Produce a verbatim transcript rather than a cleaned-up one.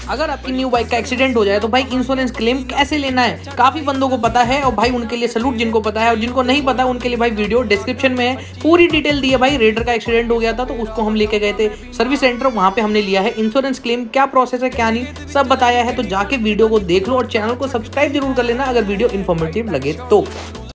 अगर आपकी new bike का एक्सीडेंट हो जाए तो भाई इंश्योरेंस क्लेम कैसे लेना है, काफी बंदों को पता है और भाई उनके लिए सलूट जिनको पता है, और जिनको नहीं पता उनके लिए भाई वीडियो डिस्क्रिप्शन में है, पूरी डिटेल दी है भाई। रेडर का एक्सीडेंट हो गया था तो उसको हम लेके गए थे सर्विस सेंटर, वहां पे हमने लिया है इंश्योरेंस क्लेम, क्या प्रोसेस है क्या नहीं सब बताया है। तो जाके वीडियो को देख लो और चैनल को सब्सक्राइब जरूर कर लेना अगर वीडियो इन्फॉर्मेटिव लगे तो।